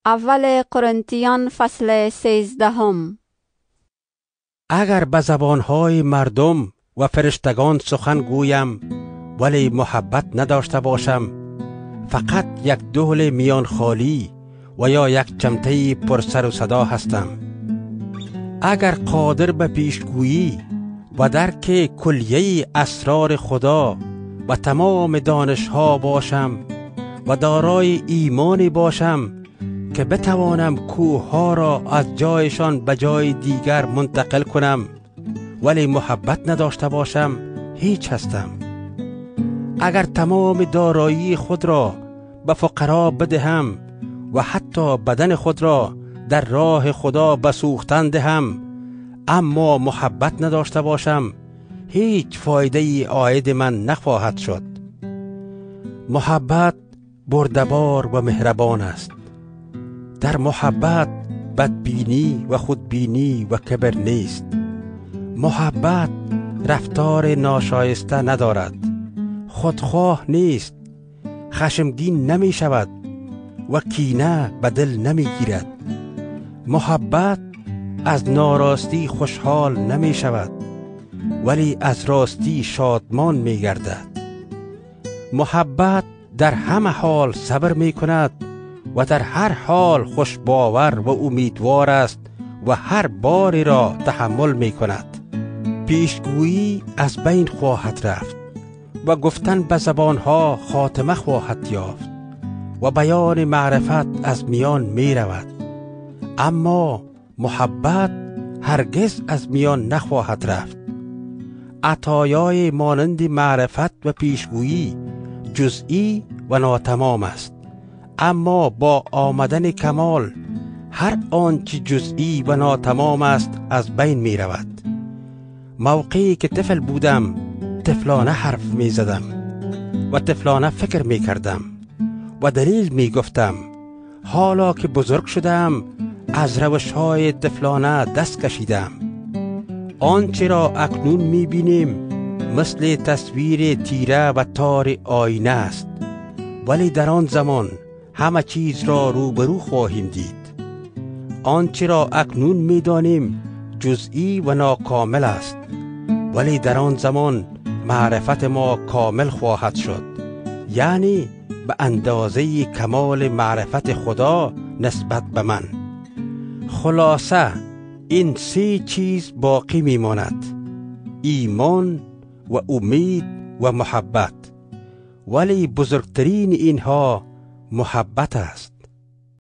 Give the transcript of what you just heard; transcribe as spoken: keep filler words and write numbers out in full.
اول قرنتیان فصل سیزدهم. اگر به زبانهای مردم و فرشتگان سخن گویم ولی محبت نداشته باشم، فقط یک دهل میان خالی و یا یک چمته پر سر و صدا هستم. اگر قادر به پیشگویی و درک کلیه اسرار خدا و تمام دانشها باشم و دارای ایمانی باشم که بتوانم کوهها را از جایشان به جای دیگر منتقل کنم، ولی محبت نداشته باشم، هیچ هستم. اگر تمام دارایی خود را به فقرا بدهم و حتی بدن خود را در راه خدا به سوختن دهم، اما محبت نداشته باشم، هیچ فایده ای عاید من نخواهد شد. محبت بردبار و مهربان است. در محبت بدبینی و خودبینی و کبر نیست. محبت رفتار ناشایسته ندارد، خودخواه نیست، خشمگین نمی شود و کینه به دل نمی گیرد. محبت از ناراستی خوشحال نمی شود، ولی از راستی شادمان می گردد. محبت در همه حال صبر می کند و در هر حال خوشباور و امیدوار است و هر باری را تحمل می کند. پیشگویی از بین خواهد رفت و گفتن به زبانها خاتمه خواهد یافت و بیان معرفت از میان می رود، اما محبت هرگز از میان نخواهد رفت. عطایای مانند معرفت و پیشگویی جزئی و ناتمام است، اما با آمدن کمال هر آنچه جزئی و ناتمام است از بین می رود. موقعی که طفل بودم طفلانه حرف می زدم و طفلانه فکر می کردم و دلیل می گفتم. حالا که بزرگ شدم از روش‌های طفلانه دست کشیدم. آنچه را اکنون می بینیم مثل تصویر تیره و تار آینه است، ولی در آن زمان همه چیز را روبرو خواهیم دید. آنچه را اکنون می دانیم جزئی و ناکامل است، ولی در آن زمان معرفت ما کامل خواهد شد، یعنی به اندازه کمال معرفت خدا نسبت به من. خلاصه این سه چیز باقی می ماند: ایمان و امید و محبت، ولی بزرگترین اینها محبت است.